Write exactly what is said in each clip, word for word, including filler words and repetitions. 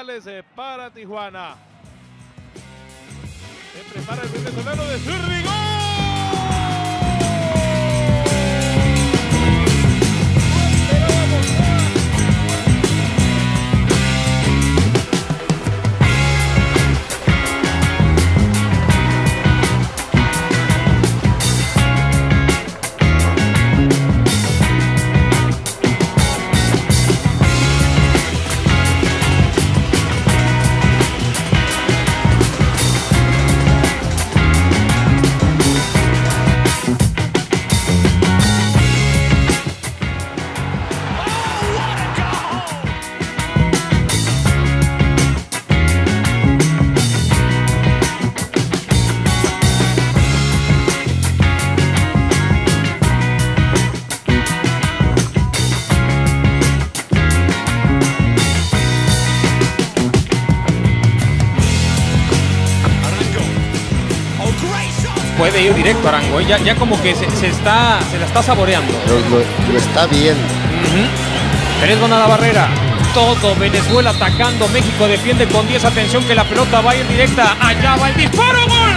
para Tijuana. Se prepara el venezolano de Zurrigo. Puede ir directo Arango, ¿eh? ya, ya como que se, se, está, se la está saboreando. Lo, lo, lo está viendo. Uh-huh. Tres van a la barrera. Todo Venezuela atacando. México defiende con diez. Atención que la pelota va a ir directa. Allá va el disparo. ¡Gol!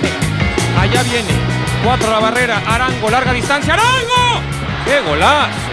Allá viene, cuatro a la barrera, Arango, larga distancia, ¡Arango! ¡Qué golazo!